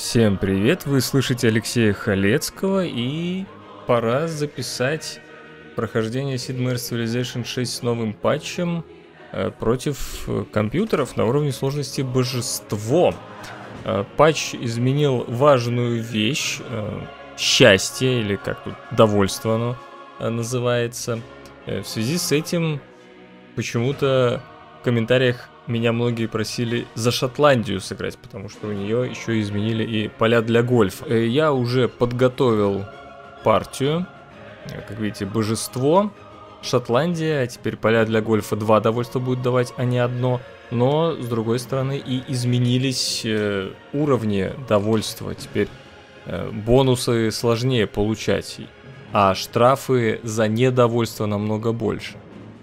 Всем привет, вы слышите Алексея Халецкого, и пора записать прохождение Sid Meier's Civilization 6 с новым патчем против компьютеров на уровне сложности Божество. Патч изменил важную вещь, счастье, или как тут, довольство оно называется. В связи с этим почему-то в комментариях меня многие просили за Шотландию сыграть, потому что у нее еще изменили и поля для гольфа. Я уже подготовил партию. Как видите, Божество, Шотландия, а теперь поля для гольфа 2 довольства будет давать, а не одно. Но, с другой стороны, и изменились уровни довольства. Теперь бонусы сложнее получать, а штрафы за недовольство намного больше.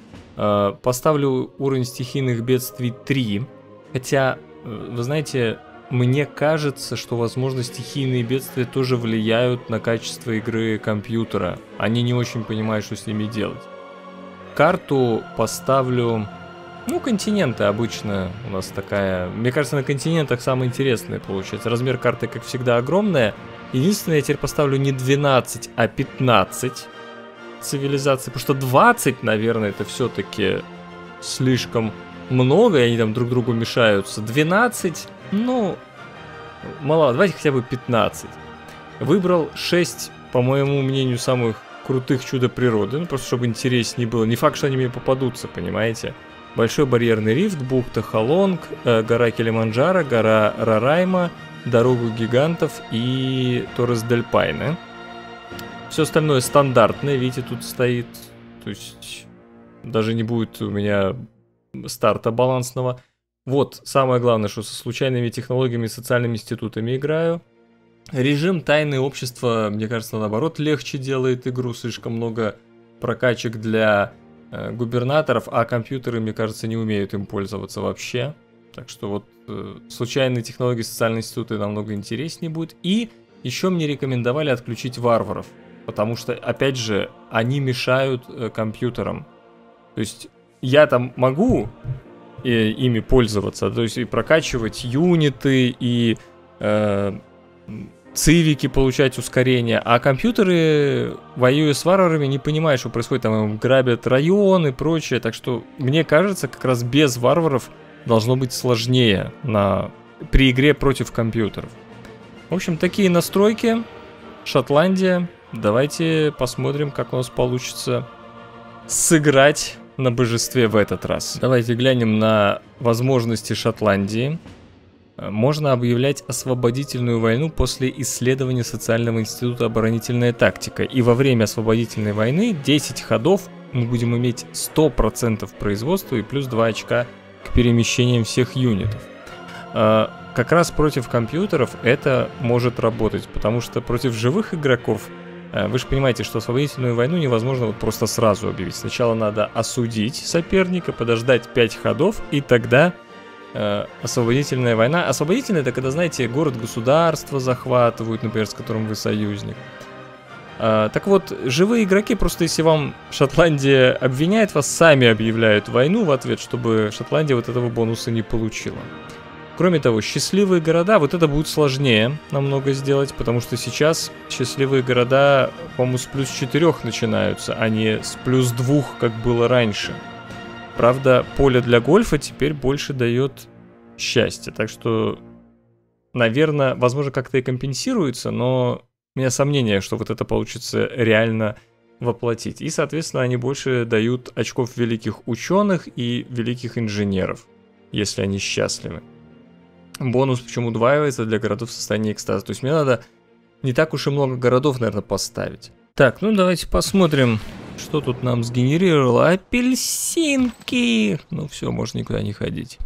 Поставлю уровень стихийных бедствий 3. Хотя, вы знаете, мне кажется, что, возможно, стихийные бедствия тоже влияют на качество игры компьютера. Они не очень понимают, что с ними делать. Карту поставлю... Ну, континенты обычно у нас такая... Мне кажется, на континентах самое интересное получается. Размер карты, как всегда, огромная. Единственное, я теперь поставлю не 12, а 15 цивилизаций. Потому что 20, наверное, это все-таки слишком много, и они там друг другу мешаются. 12, ну, мало. Давайте хотя бы 15. Выбрал 6, по моему мнению, самых крутых чудо природы. Ну, просто чтобы интереснее было. Не факт, что они мне попадутся, понимаете? Большой барьерный рифт, бухта Халонг, гора Килиманджаро, гора Рарайма, дорогу гигантов и Торрес дель Пайне. Все остальное стандартное, видите, тут стоит. То есть даже не будет у меня старта балансного. Вот, самое главное, что со случайными технологиями и социальными институтами играю. Режим тайное общество, мне кажется, наоборот, легче делает игру. Слишком много прокачек для губернаторов, а компьютеры, мне кажется, не умеют им пользоваться вообще. Так что вот случайные технологии и социальные институты намного интереснее будет. И еще мне рекомендовали отключить варваров. Потому что, опять же, они мешают компьютерам. То есть я там могу ими пользоваться, то есть и прокачивать юниты, и цивики получать ускорение, а компьютеры, воюя с варварами, не понимают, что происходит, там им грабят районы и прочее. Так что, мне кажется, как раз без варваров должно быть сложнее при игре против компьютеров. В общем, такие настройки. Шотландия. Давайте посмотрим, как у нас получится сыграть на божестве в этот раз. Давайте глянем на возможности Шотландии. Можно объявлять освободительную войну после исследования Социального института оборонительная тактика. И во время освободительной войны 10 ходов мы будем иметь 100% производства и плюс 2 очка к перемещениям всех юнитов. Как раз против компьютеров это может работать, потому что против живых игроков, вы же понимаете, что освободительную войну невозможно вот просто сразу объявить. Сначала надо осудить соперника, подождать 5 ходов, и тогда освободительная война. Освободительная — это когда, знаете, город-государство захватывают, например, с которым вы союзник. Так вот, живые игроки, просто если вам Шотландия обвиняет, вас сами объявляют войну в ответ, чтобы Шотландия вот этого бонуса не получила. Кроме того, счастливые города, вот это будет сложнее намного сделать, потому что сейчас счастливые города, по-моему, с плюс 4 начинаются, а не с плюс 2, как было раньше. Правда, поле для гольфа теперь больше дает счастье, так что, наверное, возможно, как-то и компенсируется, но у меня сомнения, что вот это получится реально воплотить. И, соответственно, они больше дают очков великих ученых и великих инженеров, если они счастливы. Бонус почему удваивается для городов в состоянии экстаза. То есть мне надо не так уж и много городов, наверное, поставить. Так, ну давайте посмотрим, что тут нам сгенерировало. Апельсинки! Ну все, можно никуда не ходить.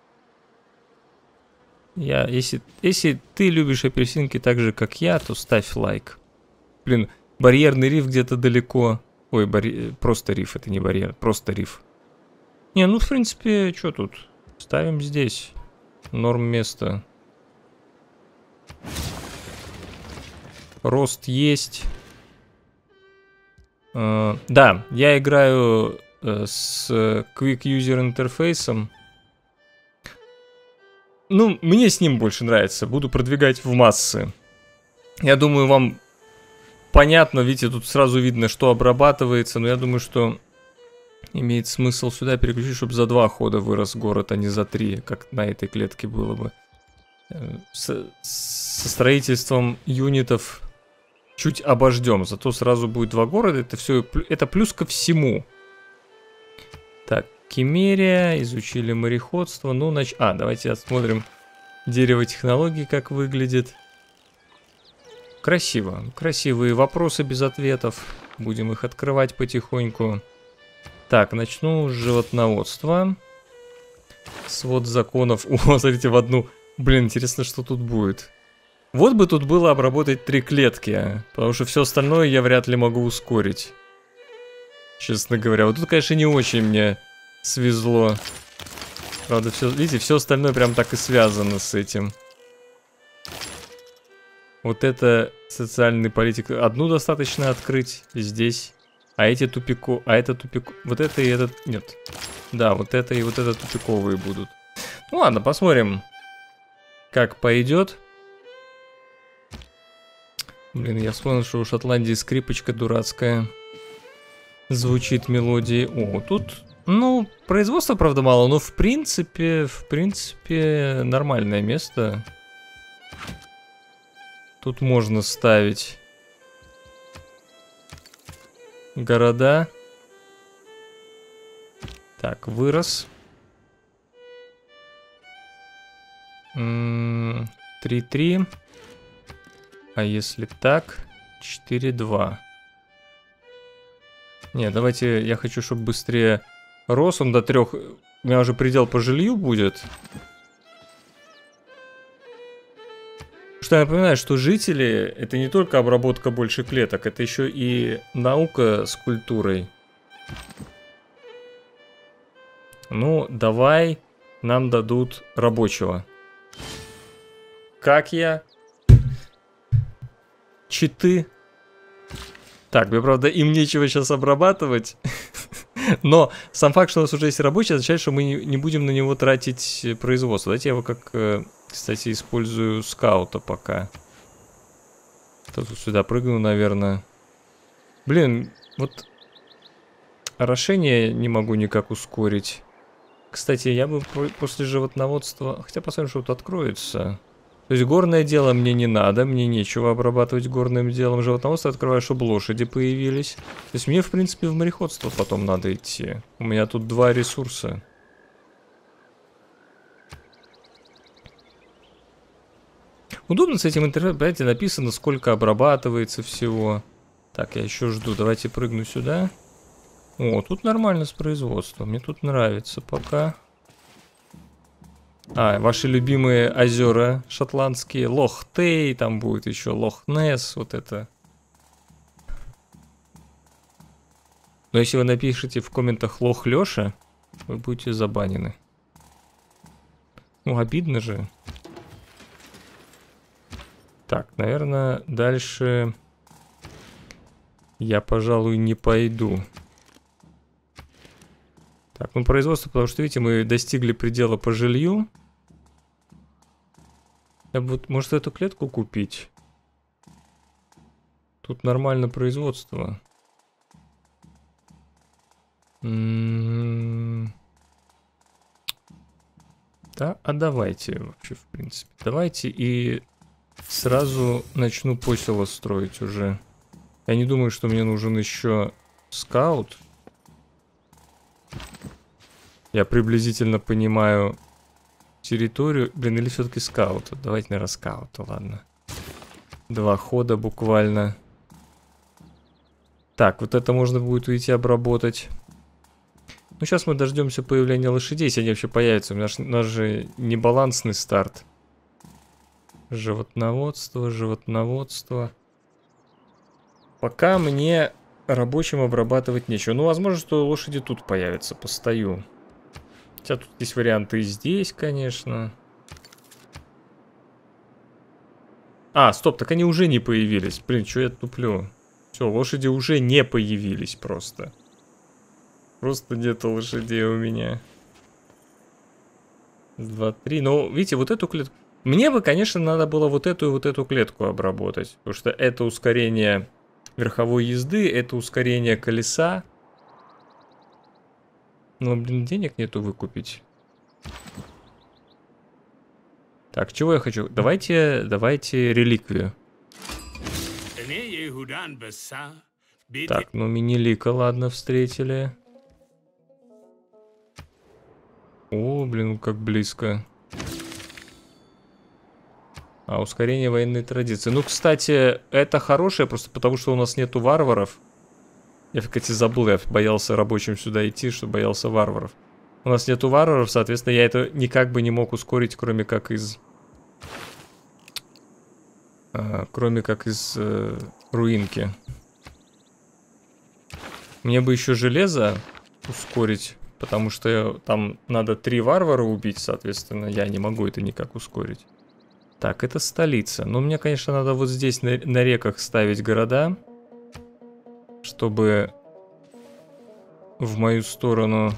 Если ты любишь апельсинки так же, как я, то ставь лайк. Блин, барьерный риф где-то далеко. Ой, просто риф, это не барьер, просто риф. Не, ну в принципе, что тут? Ставим здесь. Норм место. Рост есть. Да, я играю с Quick User интерфейсом. Ну, мне с ним больше нравится. Буду продвигать в массы. Я думаю, вам понятно, видите, тут сразу видно, что обрабатывается. Но я думаю, что имеет смысл сюда переключить, чтобы за 2 хода вырос город, а не за 3, как на этой клетке было бы. Со строительством юнитов чуть обождем. Зато сразу будет 2 города. Это все, это плюс ко всему. Так, Кемерия, изучили мореходство. Ну, давайте осмотрим дерево технологий, как выглядит. Красиво. Красивые вопросы без ответов. Будем их открывать потихоньку. Так, начну с животноводства. Свод законов. О, смотрите, в одну. Блин, интересно, что тут будет. Вот бы тут было обработать 3 клетки, потому что все остальное я вряд ли могу ускорить. Честно говоря. Вот тут, конечно, не очень мне свезло. Правда, все, видите, все остальное прям так и связано с этим. Вот это социальный политик. Одну достаточно открыть здесь. А эти тупико... А это тупико... Вот это и этот... Нет. Да, вот это и вот это тупиковые будут. Ну ладно, посмотрим, как пойдет. Блин, я вспомнил, что у Шотландии скрипочка дурацкая. Звучит мелодии. О, тут... Ну, производства, правда, мало, но в принципе, нормальное место. Тут можно ставить города. Так, вырос. 3-3. А если так, 4-2. Не, давайте, я хочу, чтобы быстрее рос. Он до 3. У меня уже предел по жилью будет. Что я напоминаю, что жители — это не только обработка больше клеток, это еще и наука с культурой. Ну, давай нам дадут рабочего. Как я? Читы. Так, мне, правда, им нечего сейчас обрабатывать. Но сам факт, что у нас уже есть рабочий, означает, что мы не будем на него тратить производство. Давайте я его как, кстати, использую скаута пока. Тут сюда прыгну, наверное. Блин, вот орошение не могу никак ускорить. Кстати, я бы после животноводства... Хотя посмотрим, что тут откроется. То есть горное дело мне не надо, мне нечего обрабатывать горным делом. Животноводство открываю, чтобы лошади появились. То есть мне, в принципе, в мореходство потом надо идти. У меня тут 2 ресурса. Удобно с этим интерфейсом, понимаете, написано, сколько обрабатывается всего. Так, я еще жду. Давайте прыгну сюда. О, тут нормально с производством. Мне тут нравится пока. А, ваши любимые озера шотландские. Лох-Тей, там будет еще Лох-Несс, вот это. Но если вы напишите в комментах Лох-Леша, вы будете забанены. Ну, обидно же. Так, наверное, дальше я, пожалуй, не пойду. Так, ну производство, потому что, видите, мы достигли предела по жилью. Вот, может, эту клетку купить? Тут нормально производство. Да, а давайте вообще, в принципе. Давайте и сразу начну посело строить уже. Я не думаю, что мне нужен еще скаут. Я приблизительно понимаю территорию. Блин, или все-таки скаута? Давайте, наверное, скаута, ладно. 2 хода буквально. Так, вот это можно будет уйти обработать. Ну, сейчас мы дождемся появления лошадей, если они вообще появятся. У нас же небалансный старт. Животноводство, животноводство. Пока мне рабочим обрабатывать нечего. Ну, возможно, что лошади тут появятся. Постою. Хотя тут есть варианты и здесь, конечно. А, стоп, так они уже не появились. Блин, что я туплю? Все, лошади уже не появились просто. Просто нет лошадей у меня. 2, 3. Ну, видите, вот эту клетку... Мне бы, конечно, надо было вот эту и вот эту клетку обработать. Потому что это ускорение верховой езды, это ускорение колеса. Но, блин, денег нету выкупить. Так, чего я хочу? Давайте реликвию. Так, ну мини-лика, ладно, встретили. О, блин, как близко. А, ускорение военной традиции. Ну, кстати, это хорошее, просто потому что у нас нету варваров. Я, кстати, забыл, я боялся рабочим сюда идти, что боялся варваров. У нас нету варваров, соответственно, я это никак бы не мог ускорить, кроме как из... руинки. Мне бы еще железо ускорить, потому что там надо 3 варвара убить, соответственно, я не могу это никак ускорить. Так, это столица. Но мне, конечно, надо вот здесь на реках ставить города, чтобы в мою сторону...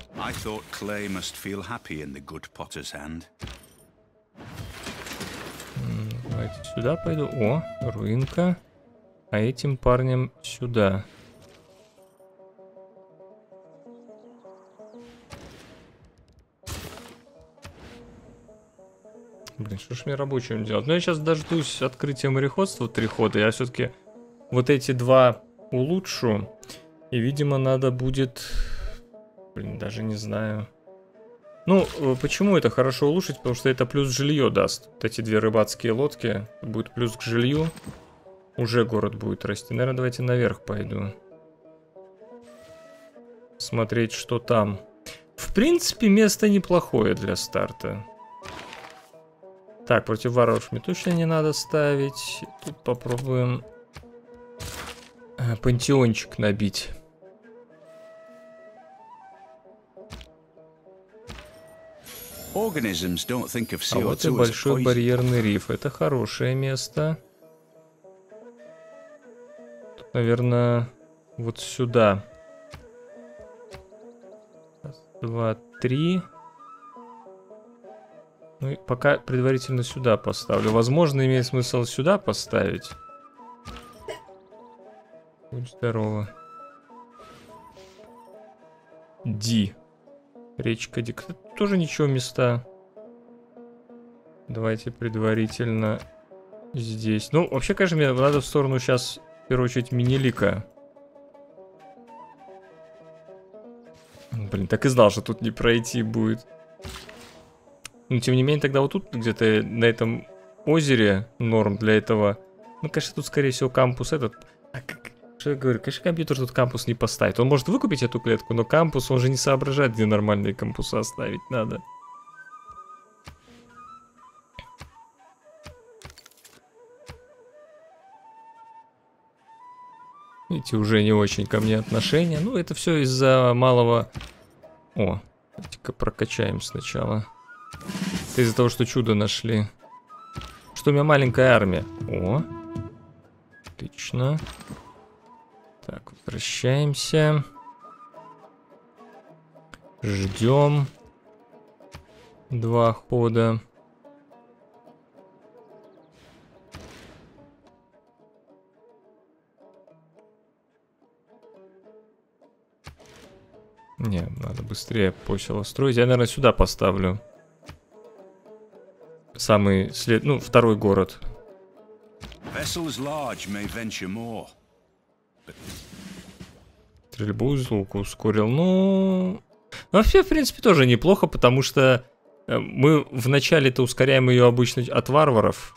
Давайте сюда пойду. О, руинка. А этим парнем сюда. Блин, что ж мне рабочим делать? Ну, я сейчас дождусь открытия мореходства 3 хода. Я все-таки вот эти 2 улучшу. И, видимо, надо будет... Блин, даже не знаю. Ну, почему это хорошо улучшить? Потому что это плюс жилье даст. Вот эти 2 рыбацкие лодки. Будет плюс к жилью. Уже город будет расти. Наверное, давайте наверх пойду. Смотреть, что там. В принципе, место неплохое для старта. Так, против варваров мне точно не надо ставить. Тут попробуем пантеончик набить. А вот и большой барьерный риф. Это хорошее место. Тут, наверное, вот сюда. Раз, 2, 3. Ну и пока предварительно сюда поставлю. Возможно, имеет смысл сюда поставить. Будь здорово. Ди. Речка Ди. Тоже ничего места. Давайте предварительно здесь. Ну, вообще, конечно, мне надо в сторону сейчас, в первую очередь, мини-лика. Блин, так и знал, что тут не пройти будет. Но, тем не менее, тогда вот тут где-то на этом озере норм для этого. Ну, конечно, тут, скорее всего, кампус этот... Что я говорю? Конечно, компьютер тут кампус не поставит. Он может выкупить эту клетку, но кампус, он же не соображает, где нормальные кампуса оставить надо. Видите, уже не очень ко мне отношения. Ну, это все из-за малого... О, давайте-ка прокачаем сначала. Это из-за того, что чудо нашли. Что у меня маленькая армия. О, отлично. Так, возвращаемся. Ждем 2 хода. Не, надо быстрее посело строить. Я, наверное, сюда поставлю. Самый ну, 2-й город. Стрельбу из лука ускорил. Ну, вообще, в принципе, тоже неплохо, потому что мы вначале-то ускоряем ее обычно от варваров.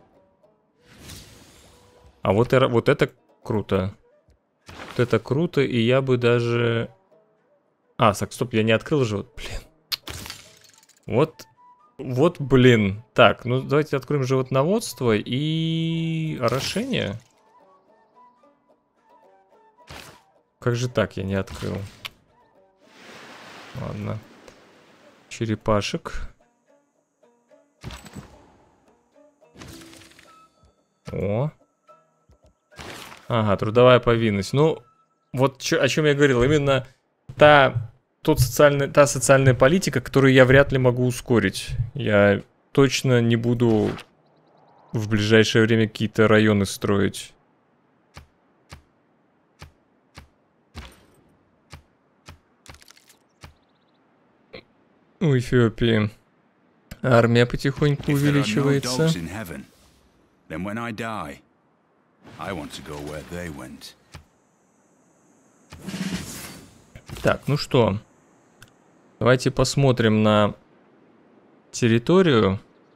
А вот это круто. Вот это круто, и я бы даже... А, так, стоп, я не открыл же. Блин. Вот, блин. Так, ну давайте откроем животноводство и орошение. Как же так я не открыл? Ладно. Черепашек. О. Ага, трудовая повинность. Ну, вот о чем я говорил. Именно та та социальная политика, которую я вряд ли могу ускорить. Я точно не буду в ближайшее время какие-то районы строить. У Эфиопии армия потихоньку увеличивается. Так, ну что, давайте посмотрим на территорию.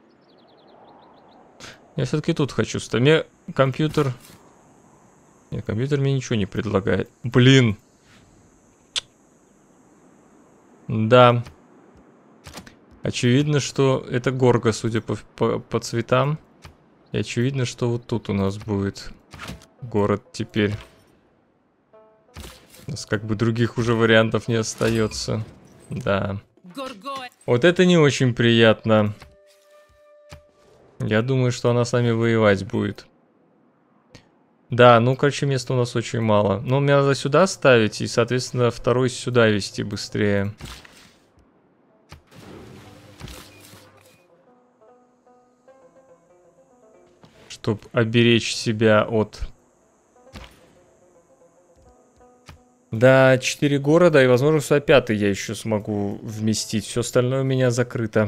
Я все-таки тут хочу ставить. Мне компьютер... Нет, компьютер мне ничего не предлагает. Блин. Да. Очевидно, что это горка, судя по цветам. И очевидно, что вот тут у нас будет город теперь. У нас как бы других уже вариантов не остается. Да. Вот это не очень приятно. Я думаю, что она с нами воевать будет. Да, ну, короче, места у нас очень мало. Но мне надо сюда ставить и, соответственно, второй сюда вести быстрее. Чтобы оберечь себя от... Да, 4 города, и, возможно, сюда 5-й я еще смогу вместить. Все остальное у меня закрыто.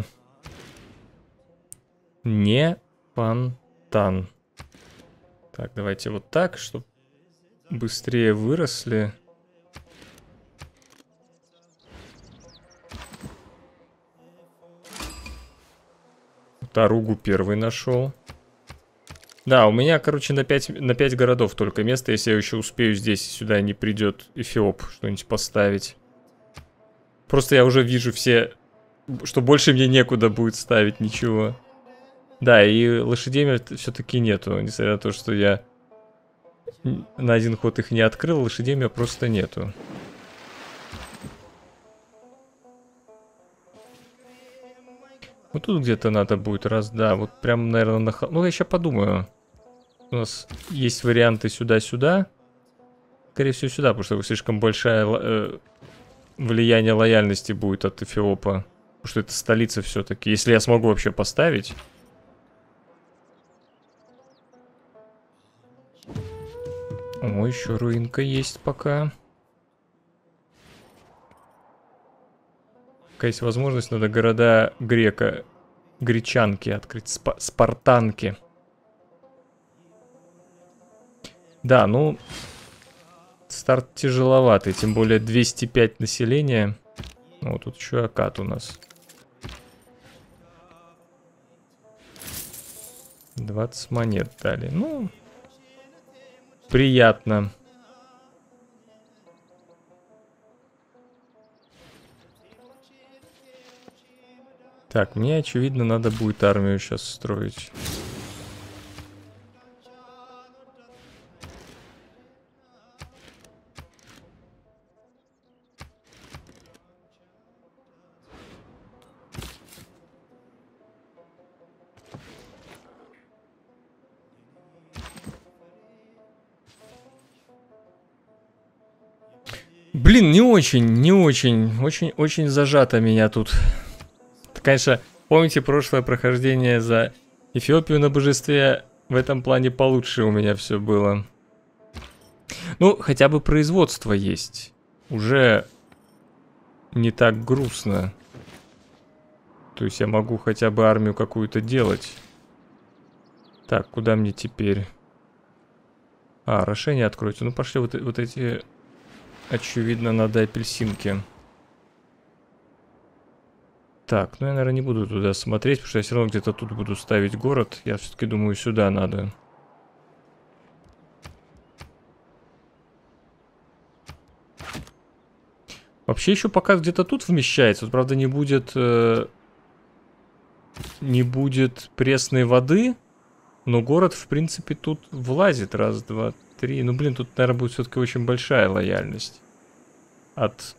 Не фонтан. Так, давайте вот так, чтобы быстрее выросли. Таругу первый нашел. Да, у меня, короче, на 5 городов только место, если я еще успею здесь, сюда не придет Эфиоп что-нибудь поставить. Просто я уже вижу все, что больше мне некуда будет ставить ничего. Да, и лошадей все-таки нету, несмотря на то, что я на один ход их не открыл, лошадей у меня просто нету. Вот тут где-то надо будет раз, да, вот прям, наверное, на... Ну, я сейчас подумаю. У нас есть варианты сюда-сюда. Скорее всего, сюда, потому что слишком большое влияние лояльности будет от Эфиопа. Потому что это столица все-таки. Если я смогу вообще поставить. О, еще руинка есть пока. Пока есть возможность, надо города гречанки открыть. Спартанки. Да, ну, старт тяжеловатый, тем более 205 населения. Вот тут еще Акад у нас. 20 монет дали. Ну, приятно. Так, мне, очевидно, надо будет армию сейчас строить. Блин, не очень зажато меня тут. Конечно, помните прошлое прохождение за Эфиопию на божестве? В этом плане получше у меня все было. Ну, хотя бы производство есть. Уже не так грустно. То есть я могу хотя бы армию какую-то делать. Так, куда мне теперь? А, орошение откройте. Ну, пошли вот эти... Очевидно, надо апельсинки. Так, ну я, наверное, не буду туда смотреть, потому что я все равно где-то тут буду ставить город. Я все-таки думаю, сюда надо. Вообще еще пока где-то тут вмещается. Вот, правда, не будет пресной воды. Но город, в принципе, тут влазит. Раз, два, три. Ну, блин, тут, наверное, будет все-таки очень большая лояльность. От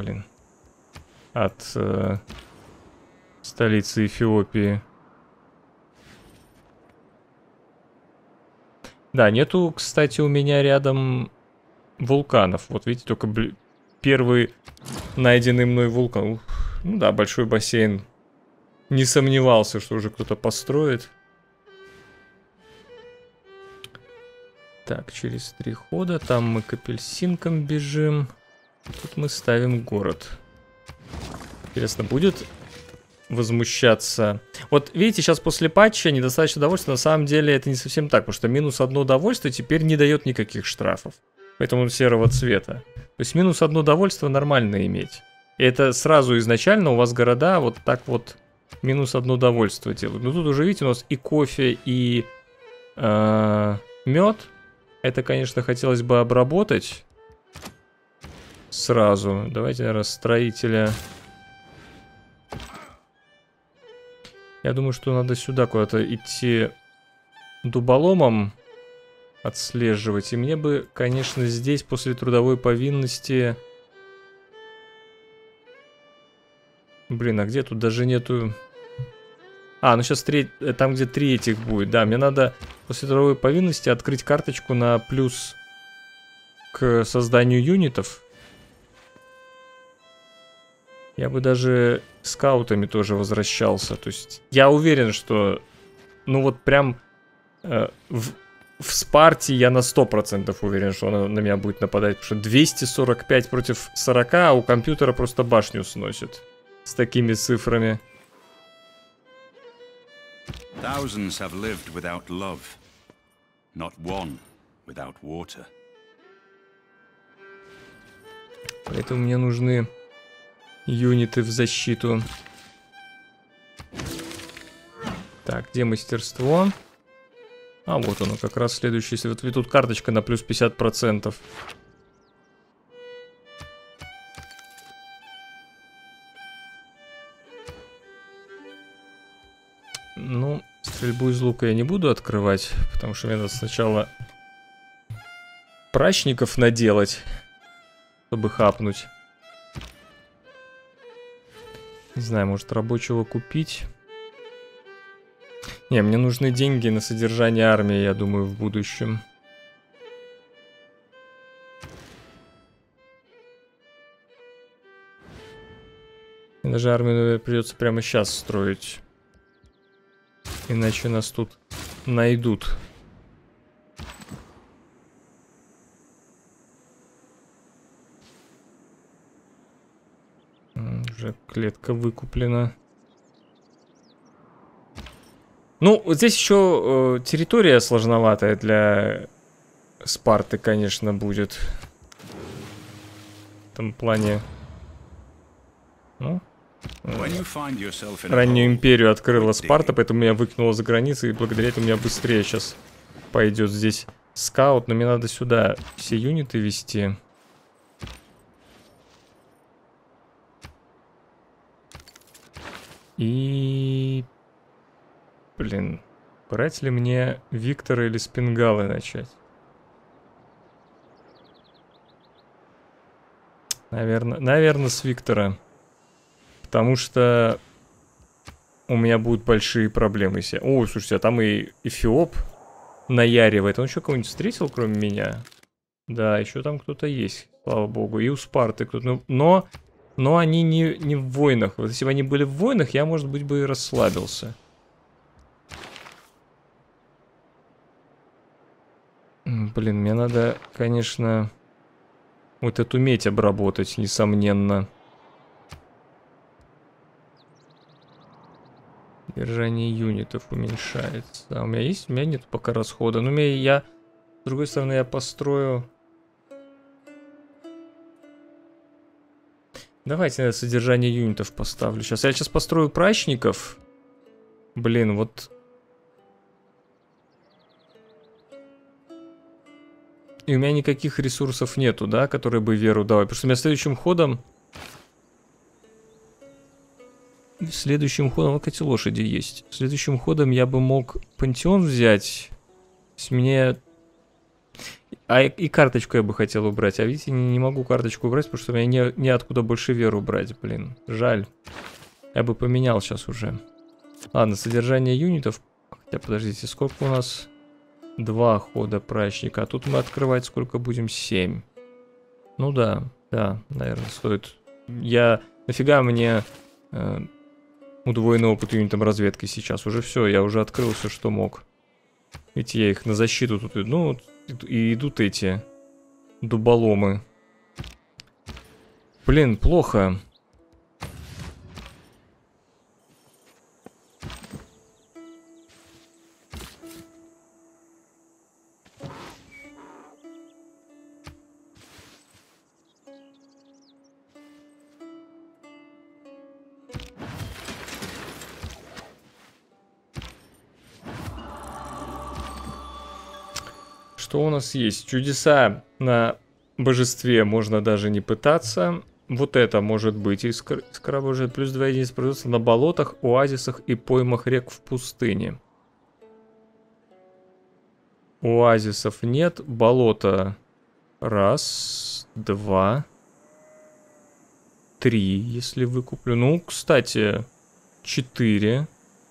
столицы Эфиопии. Да, нету, кстати, у меня рядом вулканов. Вот видите, только первый найденный мной вулкан. Ух, ну да, большой бассейн. Не сомневался, что уже кто-то построит. Так, через 3 хода. Там мы к апельсинкам бежим. Тут мы ставим город. Интересно, будет возмущаться? Вот видите, сейчас после патча недостаточно удовольствия. На самом деле это не совсем так, потому что минус 1 удовольствие теперь не дает никаких штрафов. Поэтому он серого цвета. То есть минус 1 удовольствие нормально иметь. И это сразу изначально у вас города вот так вот минус 1 удовольствие делают. Но тут уже, видите, у нас и кофе, и мед. Это, конечно, хотелось бы обработать сразу. Давайте, наверное, строителя. Я думаю, что надо сюда куда-то идти дуболомом отслеживать. И мне бы, конечно, здесь после трудовой повинности... Блин, а где тут даже нету... А, ну сейчас там, где 3 этих будет. Да, мне надо после трудовой повинности открыть карточку на плюс к созданию юнитов. Я бы даже скаутами тоже возвращался. То есть я уверен, что... Ну вот прям в Спарте я на 100% уверен, что она на меня будет нападать. Потому что 245 против 40, а у компьютера просто башню сносит. С такими цифрами. Thousands have lived without love, not one without water. Поэтому мне нужны юниты в защиту. Так, где мастерство? А, вот оно, как раз следующий. Вот тут карточка на плюс 50%. Ну, стрельбу из лука я не буду открывать, потому что мне надо сначала прачников наделать, чтобы хапнуть. Не знаю, может рабочего купить. Не, мне нужны деньги на содержание армии, я думаю, в будущем. И даже армию придется прямо сейчас строить. Иначе нас тут найдут. Уже клетка выкуплена. Ну, вот здесь еще территория сложноватая для Спарты, конечно, будет. В этом плане. Ну, раннюю империю открыла Спарта, поэтому меня выкинуло за границы, и благодаря этому у меня быстрее сейчас пойдет здесь скаут. Но мне надо сюда все юниты вести. И... Блин, брать ли мне Виктора или Спингалы начать? Наверное, с Виктора. Потому что у меня будут большие проблемы. О, слушайте, а там и Эфиоп наяривает. Он еще кого-нибудь встретил, кроме меня? Да, еще там кто-то есть, слава богу. И у Спарты кто-то. Но они не в войнах. Вот если бы они были в войнах, я, может быть, бы и расслабился. Блин, мне надо, конечно, вот эту медь обработать, несомненно. Держание юнитов уменьшается. А у меня есть? У меня нет пока расхода. Но с другой стороны, я построю... Давайте я содержание юнитов поставлю. Я сейчас построю прачников. Блин, вот... И у меня никаких ресурсов нету, да, которые бы веру давали. Потому что у меня следующим ходом... Следующим ходом... Вот эти лошади есть. Следующим ходом я бы мог пантеон взять. С мне... и карточку я бы хотел убрать. А видите, не могу карточку убрать, потому что у меня неоткуда больше веру брать, блин. Жаль. Я бы поменял сейчас уже. Ладно, содержание юнитов. Хотя, подождите, сколько у нас... 2 хода прачника. А тут мы открывать сколько будем? 7. Ну да, наверное, стоит Нафига мне удвоенный опыт юнитом разведки сейчас? Уже все, я уже открыл все, что мог. Ведь я их на защиту тут... Ну, и идут эти дуболомы. Блин, плохо. Что у нас есть? Чудеса на божестве можно даже не пытаться. Вот это может быть. Искра божия плюс 2 единицы производства на болотах, оазисах и поймах рек в пустыне. Оазисов нет. Болото. Раз, два, три, если выкуплю. Ну, кстати, 4.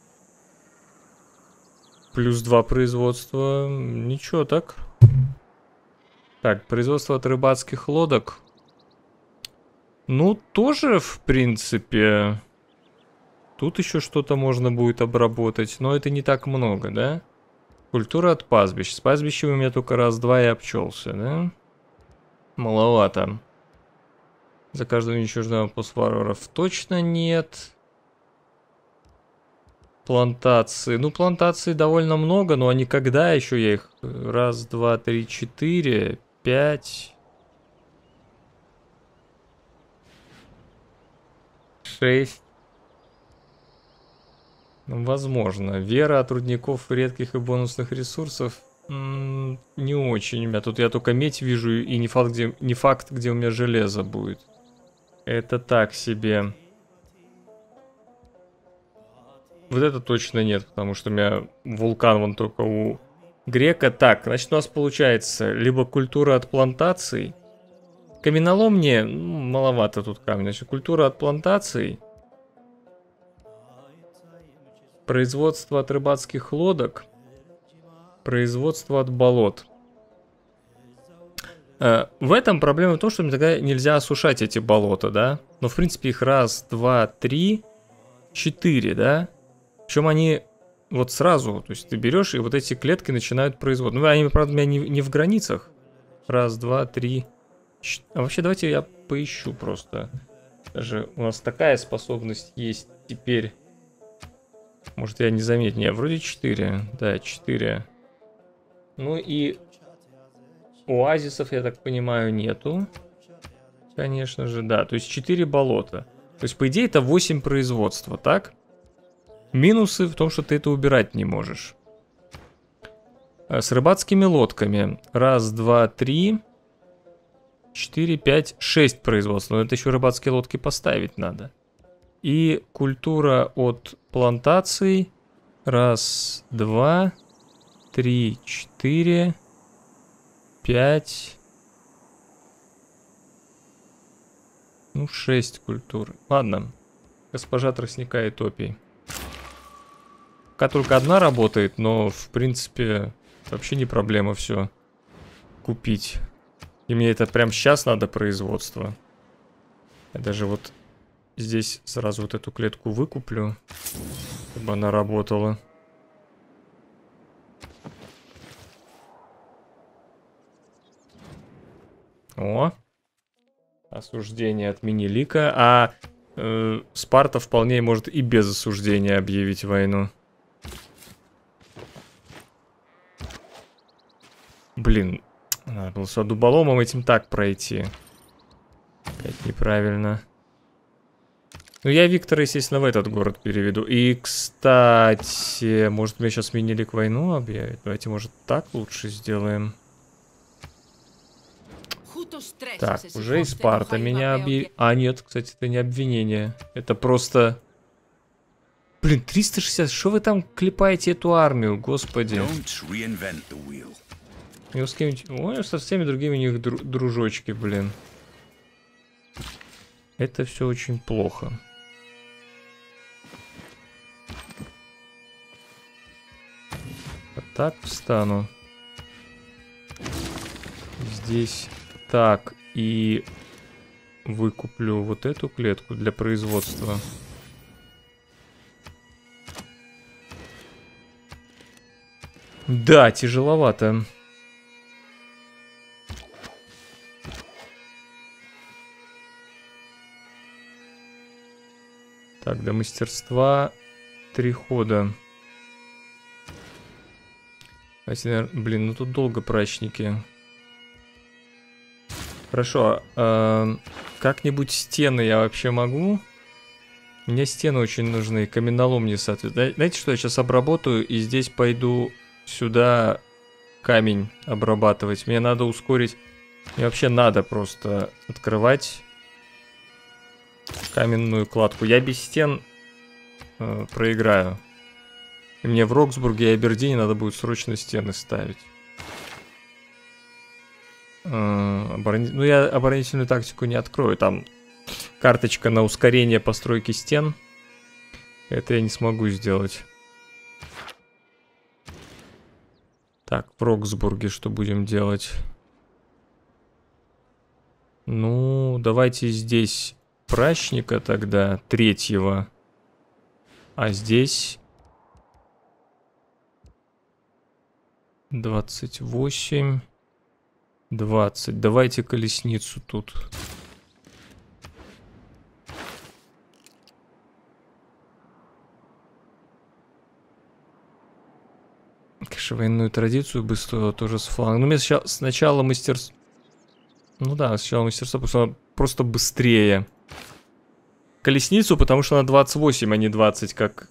Плюс 2 производства. Ничего так. Так, производство от рыбацких лодок. Ну, тоже, в принципе. Тут еще что-то можно будет обработать. Но это не так много, да? Культура от пастбищ. С пастбищем у меня только раз-два и обчелся, да? Маловато. За каждого уничтоженного постварваров точно нет. Плантации. Ну, плантаций довольно много, но они когда еще я их... Раз, два, три, 4, 5... 6. Ну, возможно. Вера от рудников редких и бонусных ресурсов не очень у меня. Тут я только медь вижу и не факт, где у меня железо будет. Это так себе. Вот это точно нет, потому что у меня вулкан вон только у грека. Так, значит у нас получается либо культура от плантаций. Каменолом мне маловато тут камня. Значит, культура от плантаций. Производство от рыбацких лодок. Производство от болот. В этом проблема в том, что тогда нельзя осушать эти болота, да? Но в принципе их раз, два, три, 4, да? Причем они вот сразу, то есть ты берешь и вот эти клетки начинают производство. Ну, они, правда, у меня не в границах. Раз, два, три. А вообще давайте я поищу просто. Даже у нас такая способность есть теперь. Может я не заметил. Не, вроде 4. Да, 4. Ну и оазисов, я так понимаю, нету. Конечно же, да. То есть 4 болота. То есть, по идее, это 8 производства, так? Минусы в том, что ты это убирать не можешь. С рыбацкими лодками. Раз, два, 3... 4, 5, 6 производств. Но это еще рыбацкие лодки поставить надо. И культура от плантаций. Раз, два, 3, 4, 5. Ну, 6 культур. Ладно. Госпожа тростника и топий. Пока только одна работает, но в принципе вообще не проблема все купить. И мне это прям сейчас надо производство. Я даже вот здесь сразу вот эту клетку выкуплю, чтобы она работала. О! Осуждение отмени лика. А Спарта вполне может и без осуждения объявить войну. Блин. Надо было с дуболомом этим так пройти. Опять неправильно. Ну, я Виктора, естественно, в этот город переведу. И, кстати, может, мне сейчас мини-лик войну объявить? Давайте, может, так лучше сделаем. Так, уже и Спарта меня объявит. А, нет, кстати, это не обвинение. Это просто... Блин, 360, что вы там клепаете эту армию, господи. И с кем-нибудь... Ой, со всеми другими у них дружочки, блин. Это все очень плохо. Вот так встану. Здесь так. И выкуплю вот эту клетку для производства. Да, тяжеловато. Так, до мастерства 3 хода. Блин, ну тут долго прачники. Хорошо, как-нибудь стены я вообще могу? Мне стены очень нужны, каменолом не соответствует. Знаете, что я сейчас обработаю и здесь пойду сюда камень обрабатывать. Мне надо ускорить. Мне вообще надо просто открывать каменную кладку. Я без стен проиграю. И мне в Роксбурге и Абердине надо будет срочно стены ставить. Ну, я оборонительную тактику не открою. Там карточка на ускорение постройки стен. Это я не смогу сделать. Так, в Роксбурге что будем делать? Ну, давайте здесь прачника тогда, 3-го. А здесь 28, 20. Давайте колесницу тут. Конечно, военную традицию бы стоило тоже с фланга. Ну, мне сначала мастерство... Ну да, сначала мастерство просто быстрее. Колесницу, потому что она 28, а не 20, как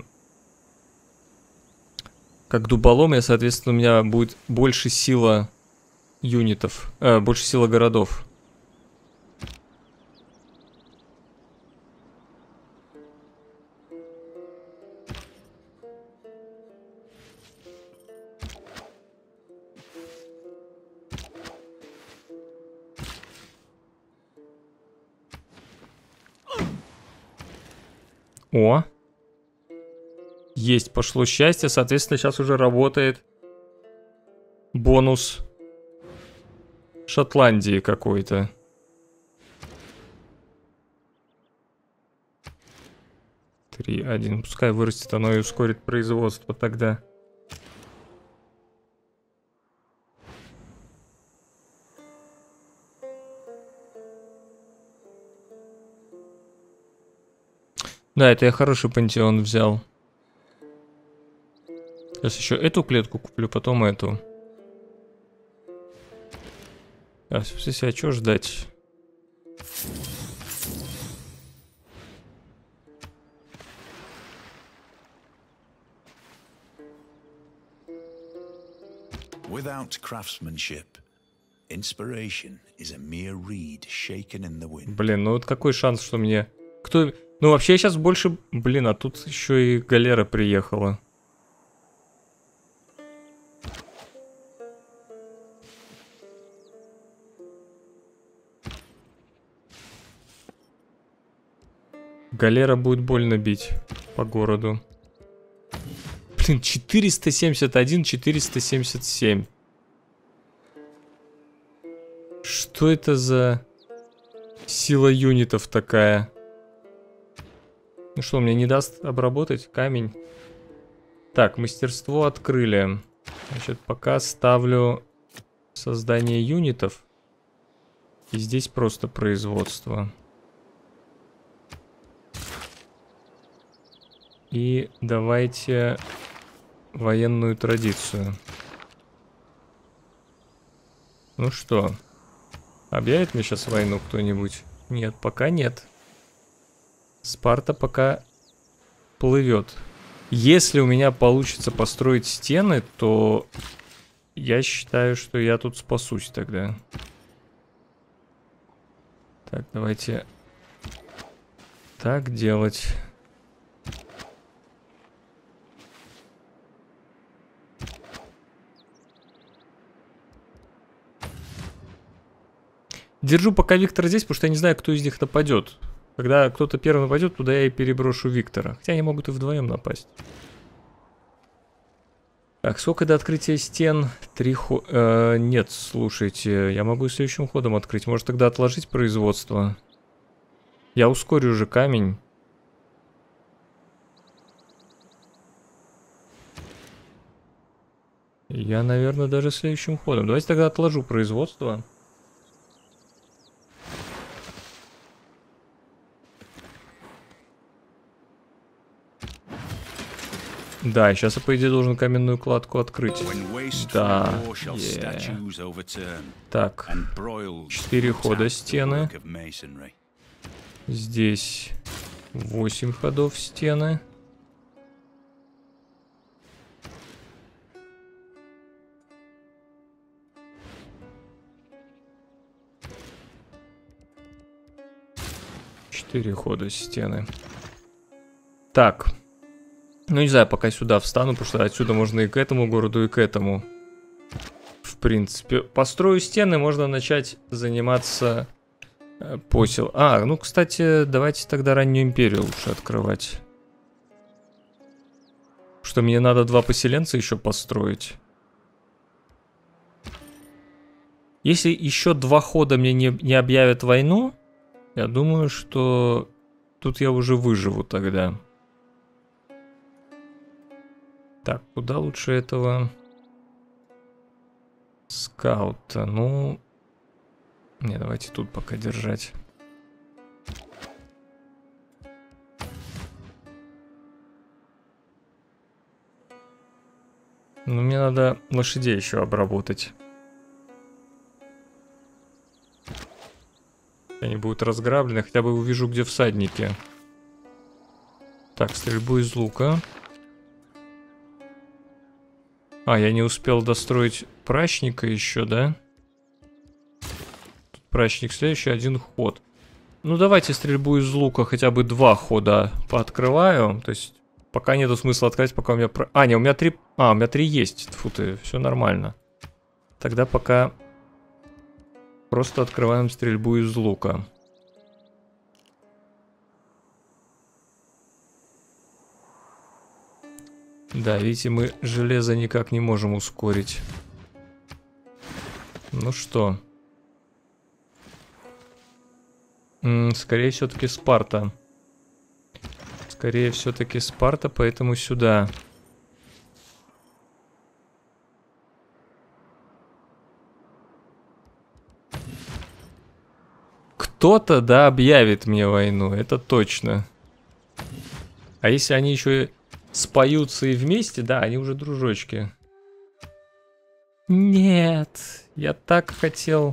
дуболом. И, соответственно, у меня будет больше сила юнитов, больше сила городов. О! Есть, пошло счастье. Соответственно, сейчас уже работает бонус Шотландии какой-то. Три, 1. Пускай вырастет, оно и ускорит производство тогда. Да, это я хороший пантеон взял. Сейчас еще эту клетку куплю, потом эту. А, а что ждать? Without craftsmanship, inspiration is a mere reed shaken in the wind. Блин, ну вот какой шанс, что мне... Кто... Ну вообще я сейчас больше... Блин, а тут еще и галера приехала. Галера будет больно бить по городу. Блин, 471, 477. Что это за сила юнитов такая? Ну что, мне не даст обработать камень? Так, мастерство открыли. Значит, пока ставлю создание юнитов. И здесь просто производство. И давайте военную традицию. Ну что, объявит мне сейчас войну кто-нибудь? Нет, пока нет. Спарта пока плывет. Если у меня получится построить стены, то я считаю, что я тут спасусь тогда. Так, давайте так делать. Держу пока Виктора здесь, потому что я не знаю, кто из них нападет. Когда кто-то первый нападет, туда я и переброшу Виктора. Хотя они могут и вдвоем напасть. Так, сколько до открытия стен? 3 хода. Нет, слушайте, я могу следующим ходом открыть. Может тогда отложить производство? Я ускорю уже камень. Я, наверное, даже следующим ходом. Давайте тогда отложу производство. Да, сейчас я, по идее, должен каменную кладку открыть. Да. Так. 4 хода стены. Здесь 8 ходов стены. Четыре хода стены. Так. Ну, не знаю, пока сюда встану, потому что отсюда можно и к этому городу, и к этому. В принципе. Построю стены, можно начать заниматься посел. А, ну, кстати, давайте тогда раннюю империю лучше открывать. Что мне надо 2 поселенца еще построить. Если еще 2 хода мне не объявят войну, я думаю, что тут я уже выживу тогда. Так, куда лучше этого скаута? Ну, не, давайте тут пока держать. Ну, мне надо лошадей еще обработать. Они будут разграблены, хотя бы увижу, где всадники. Так, стрельбу из лука. А, я не успел достроить прачника еще, да? Тут прачник следующий, 1 ход. Ну, давайте стрельбу из лука хотя бы 2 хода пооткрываю. То есть, пока нету смысла открыть, пока у меня... А, не, у меня 3... А, у меня 3 есть. Фу ты, все нормально. Тогда пока просто открываем стрельбу из лука. Да, видите, мы железо никак не можем ускорить. Ну что? Скорее все-таки Спарта. Скорее все-таки Спарта, поэтому сюда. Кто-то, да, объявит мне войну, это точно. А если они еще споются и вместе, да, они уже дружочки. Нет, я так хотел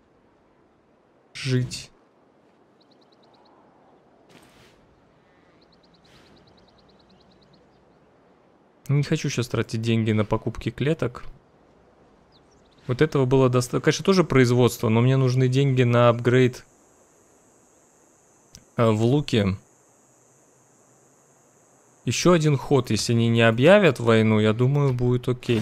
жить. Не хочу сейчас тратить деньги на покупки клеток. Вот этого было достаточно. Конечно, тоже производство, но мне нужны деньги на апгрейд в луке. Еще 1 ход, если они не объявят войну, я думаю, будет окей.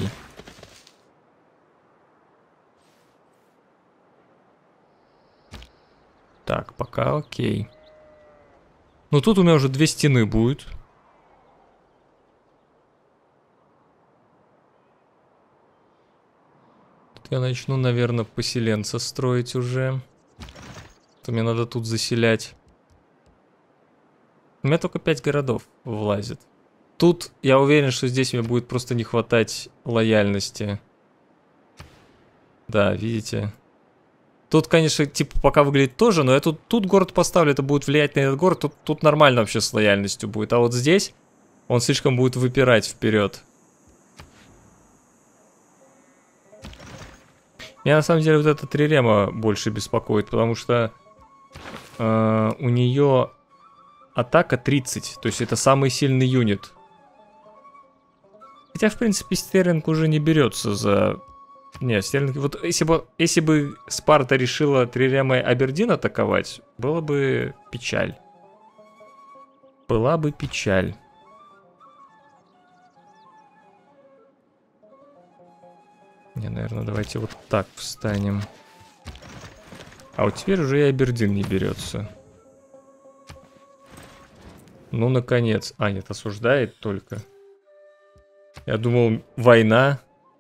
Так, пока окей. Ну тут у меня уже 2 стены будет. Тут я начну, наверное, поселенца строить уже. То мне надо тут заселять. У меня только 5 городов влазит. Тут я уверен, что здесь мне будет просто не хватать лояльности. Да, видите? Тут, конечно, типа пока выглядит тоже, но я тут город поставлю, это будет влиять на этот город. Тут нормально вообще с лояльностью будет. А вот здесь он слишком будет выпирать вперед. Меня на самом деле вот эта трирема больше беспокоит, потому что у нее... Атака 30, то есть это самый сильный юнит. Хотя, в принципе, Стерлинг уже не берется за... Не, Стерлинг... Вот если бы Спарта решила Триремой Абердин атаковать, было бы печаль. Была бы печаль. Не, наверное, давайте вот так встанем. А вот теперь уже и Абердин не берется. Ну, наконец. А, нет, осуждает только. Я думал, война.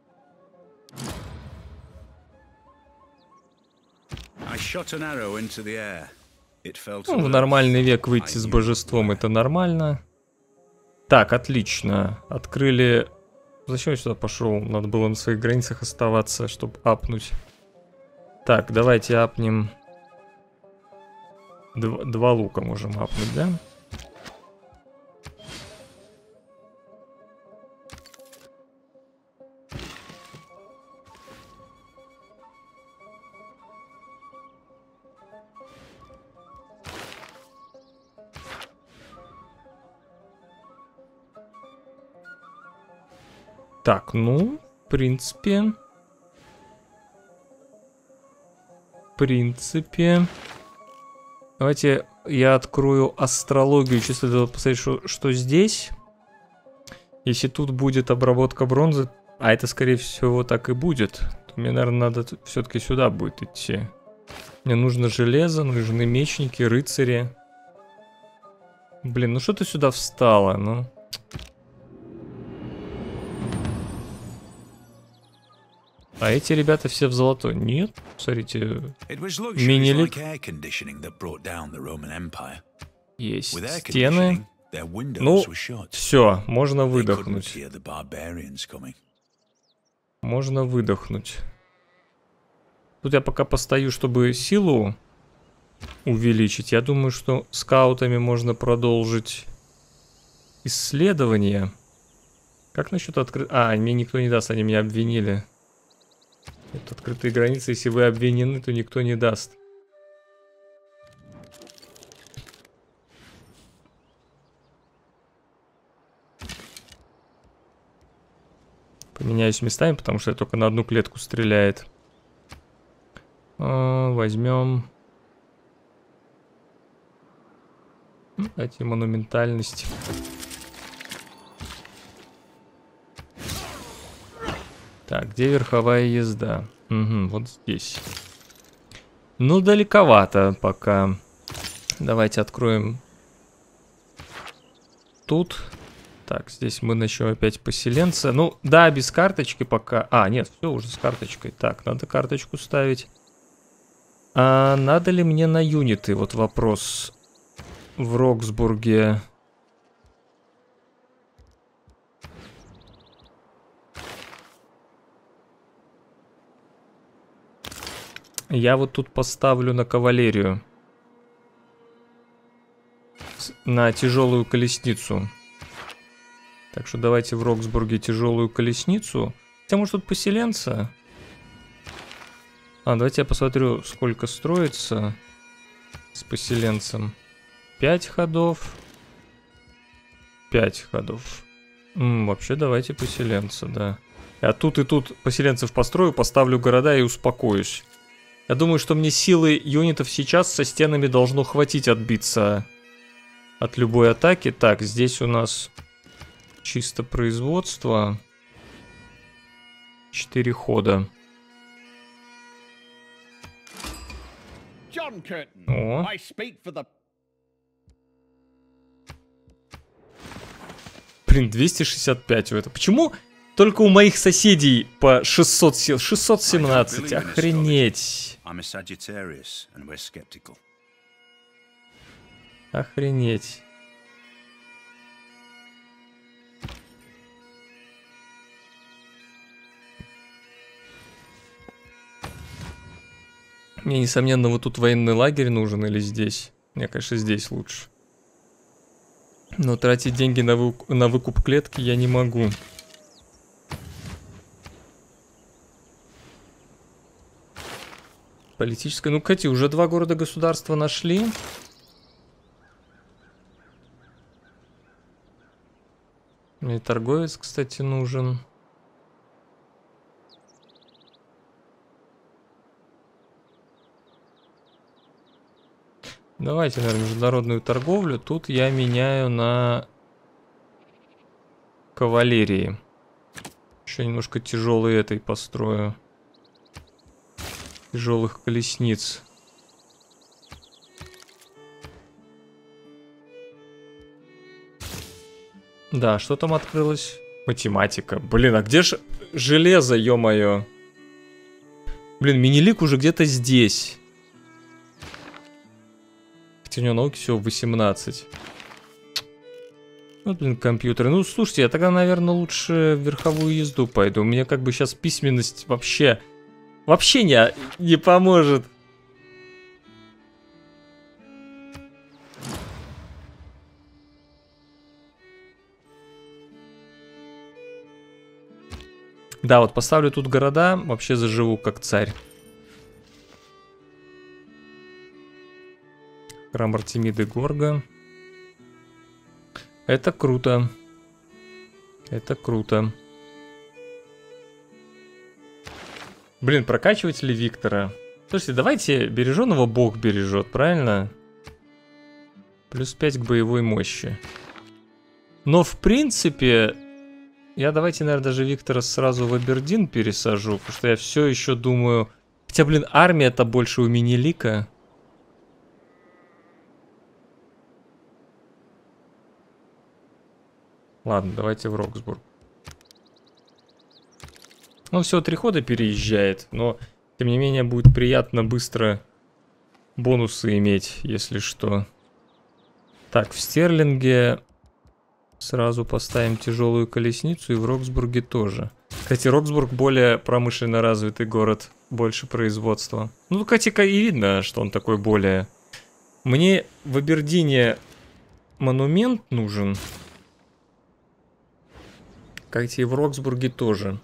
I shot an arrow into the air. It fell to Ну, в earth. нормальный век выйти с божеством это нормально. Так, отлично. Открыли... Зачем я сюда пошел? Надо было на своих границах оставаться, чтобы апнуть. Так, давайте апнем. Два лука можем апнуть, да? Так, ну, в принципе... Давайте я открою астрологию, чисто для посмотреть, что здесь. Если тут будет обработка бронзы, а это, скорее всего, так и будет, то мне, наверное, надо все-таки сюда будет идти. Мне нужно железо, нужны мечники, рыцари. Блин, ну что ты сюда встала, ну... А эти ребята все в золотой. Нет, смотрите, мини-лик. Есть стены. Ну, все, можно выдохнуть. Можно выдохнуть. Тут я пока постою, чтобы силу увеличить. Я думаю, что скаутами можно продолжить исследование. Как насчет открыть... А, мне никто не даст, они меня обвинили. Это открытые границы, если вы обвинены, то никто не даст. Поменяюсь местами, потому что я только на одну клетку стреляет. Возьмем. Дайте монументальность. Так, где верховая езда? Угу, вот здесь. Ну, далековато пока. Давайте откроем тут. Так, здесь мы начнем опять поселенца. Ну, да, без карточки пока. А, нет, все уже с карточкой. Так, надо карточку ставить. А надо ли мне на юниты? Вот вопрос. В Роксбурге... Я вот тут поставлю на кавалерию. На тяжелую колесницу. Так что давайте в Роксбурге тяжелую колесницу. Хотя может тут поселенца? А, давайте я посмотрю, сколько строится с поселенцем. 5 ходов. 5 ходов. Вообще давайте поселенца, да. А тут и тут поселенцев построю, поставлю города и успокоюсь. Я думаю, что мне силы юнитов сейчас со стенами должно хватить отбиться от любой атаки. Так, здесь у нас чисто производство. 4 хода. О. Блин, 265 у этого. Почему только у моих соседей по 600 сил? 617, охренеть. Охренеть. Мне, несомненно, вот тут военный лагерь нужен или здесь? Мне, конечно, здесь лучше. Но тратить деньги на выкуп клетки я не могу. Политическое. Ну, кстати, уже 2 города-государства нашли. Мне торговец, кстати, нужен. Давайте, наверное, международную торговлю. Тут я меняю на кавалерии. Еще немножко тяжелой этой построю. Тяжелых колесниц. Да, что там открылось? Математика. Блин, а где же железо, ё-моё? Блин, Минилик уже где-то здесь. Хотя у него науки всего 18. Вот, блин, компьютеры. Ну, слушайте, я тогда, наверное, лучше в верховую езду пойду. Мне как бы сейчас письменность вообще не поможет. Да, вот поставлю тут города, вообще заживу как царь. Храм Артемиды Горга. Это круто. Это круто. Блин, прокачивать ли Виктора? Слушайте, давайте береженого Бог бережет, правильно? Плюс 5 к боевой мощи. Но в принципе... Я давайте, наверное, даже Виктора сразу в Абердин пересажу, потому что я все еще думаю... Хотя, блин, армия-то больше у Минилика. Ладно, давайте в Роксбург. Он всего 3 хода переезжает, но, тем не менее, будет приятно быстро бонусы иметь, если что. Так, в Стерлинге... Сразу поставим тяжелую колесницу, и в Роксбурге тоже. Кстати, Роксбург более промышленно развитый город, больше производства. Ну, кстати, и видно, что он такой более... Мне в Абердине монумент нужен. Кстати, и в Роксбурге тоже.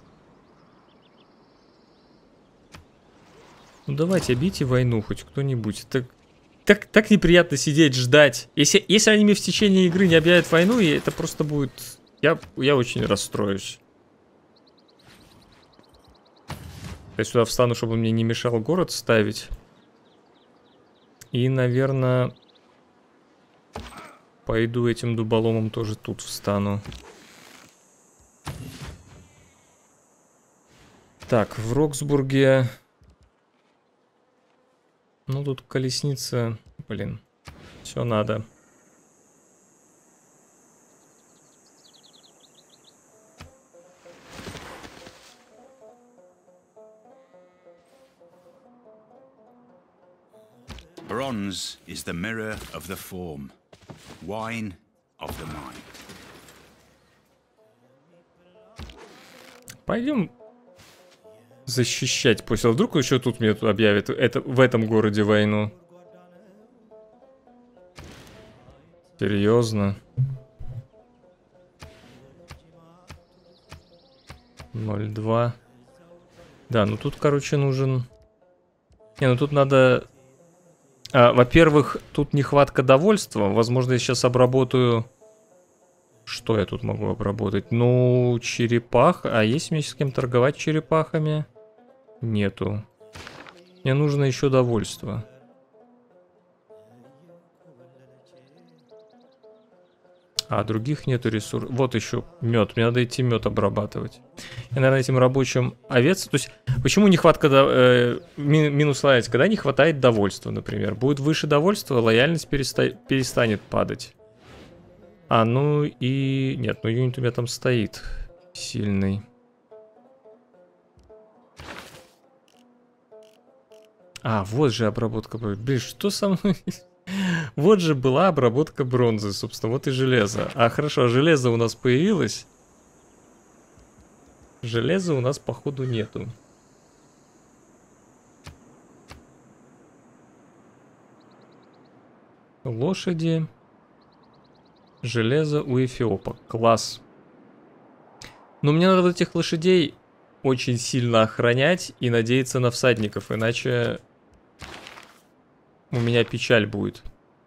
Ну, давайте, объявите войну хоть кто-нибудь. Так неприятно сидеть, ждать. Если они мне в течение игры не объявят войну, это просто будет... Я очень расстроюсь. Я сюда встану, чтобы он мне не мешал город ставить. И, наверное, пойду этим дуболомом тоже тут встану. Так, в Роксбурге... Ну, тут колесница, блин, все надо. Bronze is the mirror of the form, wine of the mind. Пойдем защищать после. Вдруг еще тут мне объявят в этом городе войну. Серьезно. 0,2. Да, ну тут, короче, нужен... Не, ну тут надо... во-первых, тут нехватка довольства. Возможно, я сейчас обработаю... Что я тут могу обработать? Ну, черепах. А есть мне с кем торговать черепахами? Нету. Мне нужно еще довольство. А других нету ресурсов. Вот еще мед. Мне надо идти мед обрабатывать. Я, наверное, этим рабочим овец. То есть, почему нехватка... минус лояльность? Когда не хватает довольства, например. Будет выше довольства, лояльность перестанет падать. А, ну и... Нет, ну юнит у меня там стоит. Сильный. А, вот же обработка. Блин, что со мной... Вот же была обработка бронзы, собственно, вот и железо. А, хорошо, железо у нас появилось. Железа у нас, походу, нету. Лошади. Железо у Эфиопа. Класс. Но мне надо вот этих лошадей очень сильно охранять и надеяться на всадников, иначе у меня печаль будет.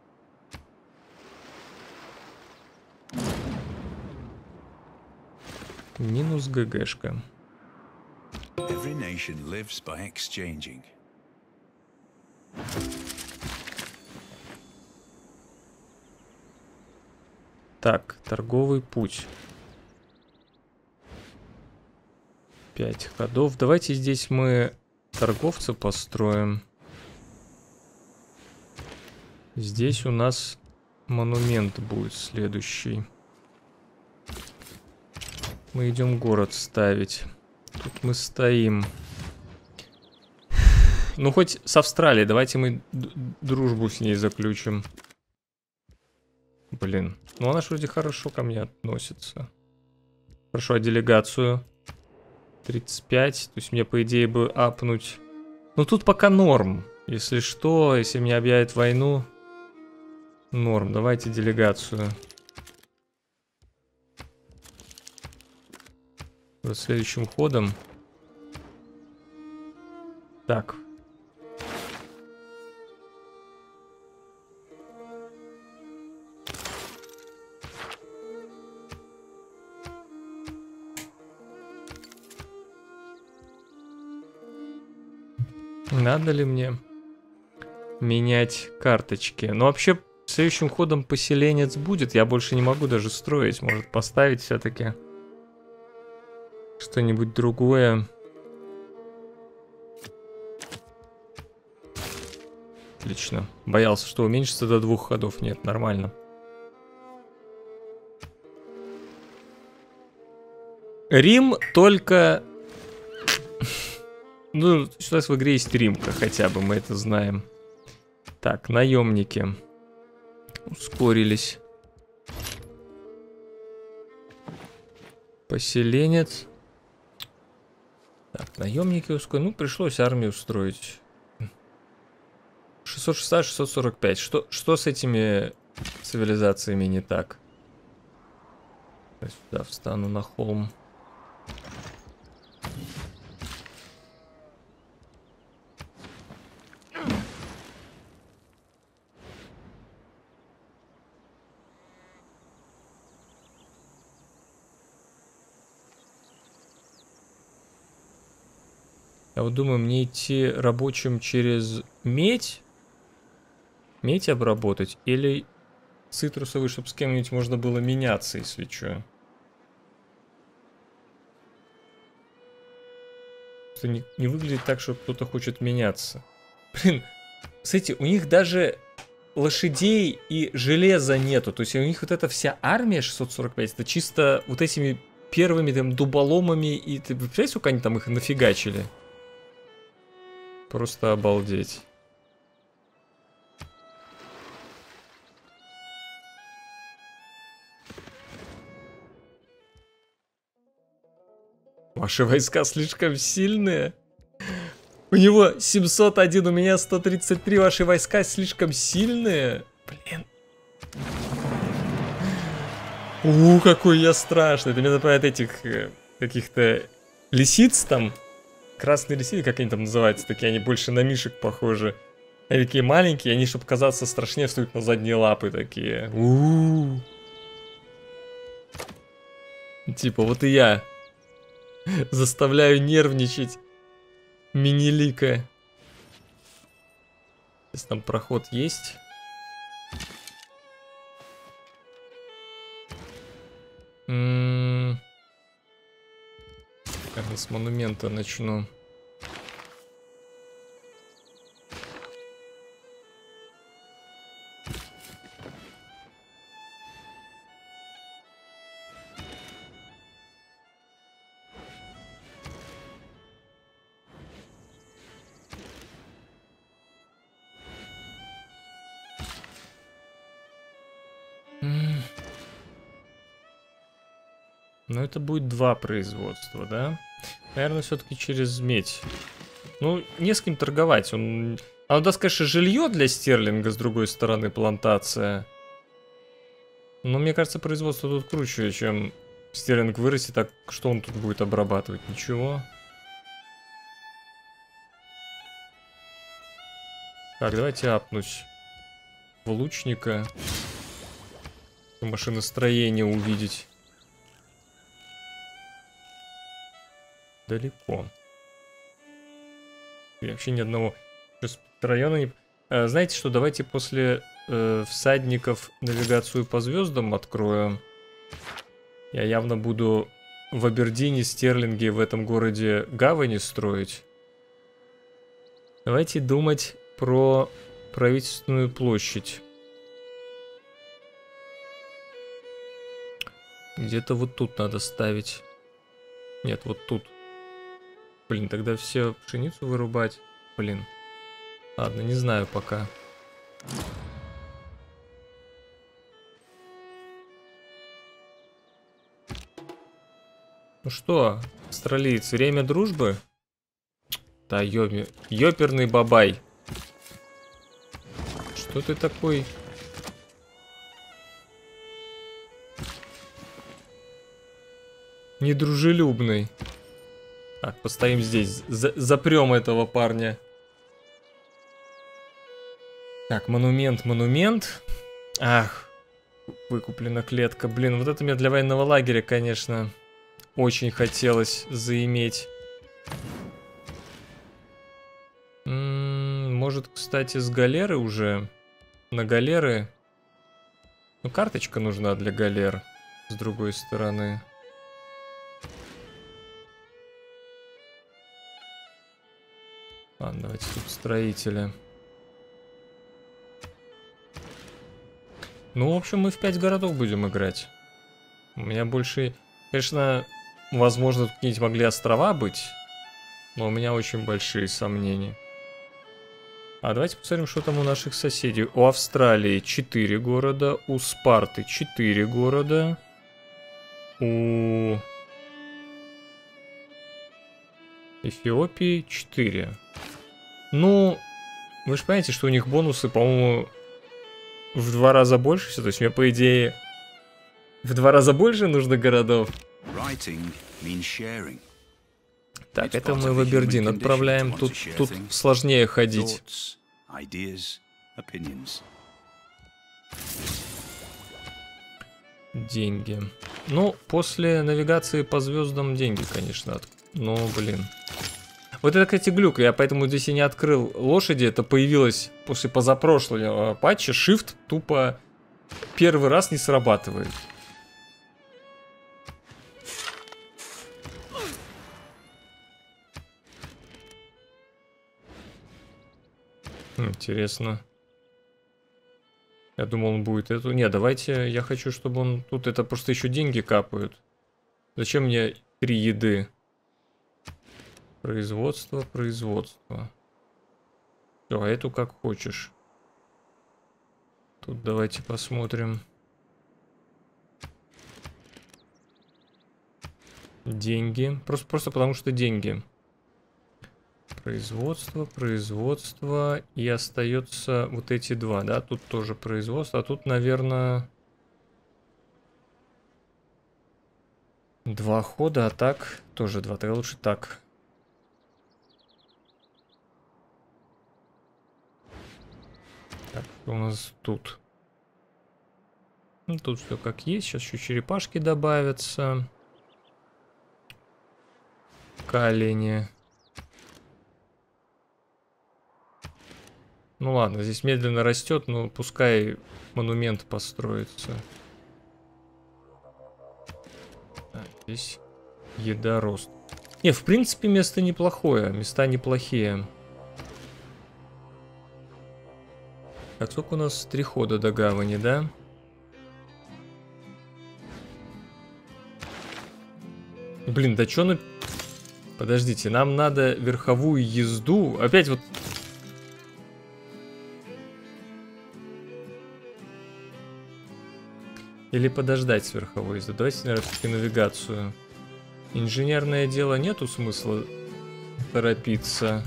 Минус ГГшка. Every nation lives by exchanging. Так, торговый путь. 5 ходов. Давайте здесь мы торговца построим. Здесь у нас монумент будет следующий. Мы идем город ставить. Тут мы стоим. Ну, хоть с Австралией. Давайте мы дружбу с ней заключим. Блин. Ну, она ж вроде хорошо ко мне относится. Хорошо, а делегацию? 35. То есть мне, по идее, бы апнуть. Ну, тут пока норм. Если что, если мне объявят войну... Норм. Давайте делегацию. Вот следующим ходом. Так. Надо ли мне менять карточки? Но вообще следующим ходом поселенец будет. Я больше не могу даже строить. Может поставить все-таки что-нибудь другое. Отлично. Боялся, что уменьшится до 2 ходов. Нет, нормально. Рим только... Ну, сейчас в игре есть Римка хотя бы, мы это знаем. Так, наемники. Ускорились. Поселенец. Так, наемники ускорились. Ну, пришлось армию строить. 660-645. Что с этими цивилизациями не так? Я сюда встану на холм. Я вот думаю, мне идти рабочим через медь? Медь обработать? Или цитрусовый, чтобы с кем-нибудь можно было меняться, если что? Это не выглядит так, что кто-то хочет меняться. Блин, кстати, у них даже лошадей и железа нету. То есть у них вот эта вся армия 645, это чисто вот этими первыми там дуболомами. И ты представляешь, сколько они там их нафигачили? Просто обалдеть. Ваши войска слишком сильные. У него 701, у меня 133. Ваши войска слишком сильные. Блин. Какой я страшный. Это мне напоминает этих каких-то лисиц там. Красные лисицы, как они там называются, такие, они больше на мишек похожи. Они такие маленькие, они, чтобы казаться страшнее, встают на задние лапы такие. Типа, вот и я заставляю нервничать Минилика. Сейчас там проход есть. Наверное, с монумента начну. Но это будет 2 производства, да? Наверное, все-таки через медь. Ну, не с кем торговать. Он даст, конечно, жилье для стерлинга, с другой стороны, плантация. Но мне кажется, производство тут круче, чем стерлинг вырастет. Так что он тут будет обрабатывать? Ничего. Так, давайте апнуть в лучника. Машиностроение увидеть. Далеко. И вообще ни одного района не... знаете что, давайте после всадников навигацию по звездам открою. Я явно буду в Абердине, Стерлинге, в этом городе гавани строить. Давайте думать про правительственную площадь. Где-то вот тут надо ставить. Нет, вот тут. Блин, тогда все пшеницу вырубать. Блин. Ладно, не знаю пока. Ну что, австралиец, время дружбы? Да, ёперный бабай. Что ты такой? Недружелюбный. Так, постоим здесь. Запрем этого парня. Так, монумент. Ах, выкуплена клетка. Блин, вот это мне для военного лагеря, конечно, очень хотелось заиметь. Может, кстати, с галеры уже. На галеры. Ну, карточка нужна для галер. С другой стороны. Ладно, давайте тут строителя. Ну, в общем, мы в 5 городов будем играть. У меня больше... Конечно, возможно, тут какие-нибудь могли острова быть. Но у меня очень большие сомнения. А давайте посмотрим, что там у наших соседей. У Австралии 4 города. У Спарты 4 города. У Эфиопии 4. Ну, вы же понимаете, что у них бонусы, по-моему, в 2 раза больше все. То есть мне, по идее, в 2 раза больше нужно городов. Так, это мы в Абердин отправляем. Тут сложнее ходить. Деньги. Ну, после навигации по звездам деньги, конечно. Но, блин. Вот это, кстати, глюк. Я поэтому здесь и не открыл лошади. Это появилось после позапрошлого патча. Shift тупо первый раз не срабатывает. Интересно. Я думал, он будет эту... Не, давайте, я хочу, чтобы он... Тут это просто еще деньги капают. Зачем мне 3 еды? Производство. Все, а эту как хочешь. Тут давайте посмотрим. Деньги. Просто потому что деньги. Производство. И остается вот эти 2, да? Тут тоже производство. А тут, наверное, 2 хода, а так тоже 2. Тогда лучше так. Так, что у нас тут? Ну, тут все как есть. Сейчас еще черепашки добавятся. Колени. Ну ладно, здесь медленно растет, но пускай монумент построится. Так, здесь еда, рост. Не, в принципе, место неплохое. Места неплохие. Так, сколько у нас 3 хода до гавани, да? Блин, да чё на... Подождите, нам надо верховую езду. Опять вот... Или подождать с верховой езды. Давайте, наверное, все-таки навигацию. Инженерное дело, нету смысла торопиться.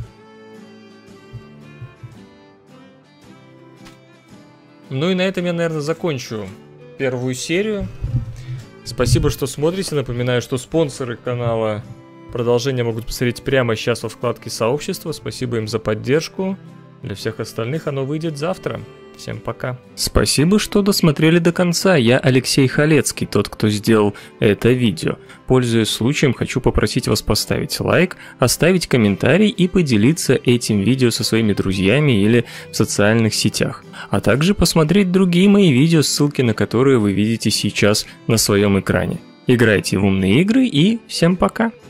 Ну и на этом я, наверное, закончу первую серию. Спасибо, что смотрите. Напоминаю, что спонсоры канала продолжение могут посмотреть прямо сейчас во вкладке сообщества. Спасибо им за поддержку. Для всех остальных оно выйдет завтра. Всем пока. Спасибо, что досмотрели до конца. Я Алексей Халецкий, тот, кто сделал это видео. Пользуясь случаем, хочу попросить вас поставить лайк, оставить комментарий и поделиться этим видео со своими друзьями или в социальных сетях. А также посмотреть другие мои видео, ссылки на которые вы видите сейчас на своем экране. Играйте в умные игры и всем пока.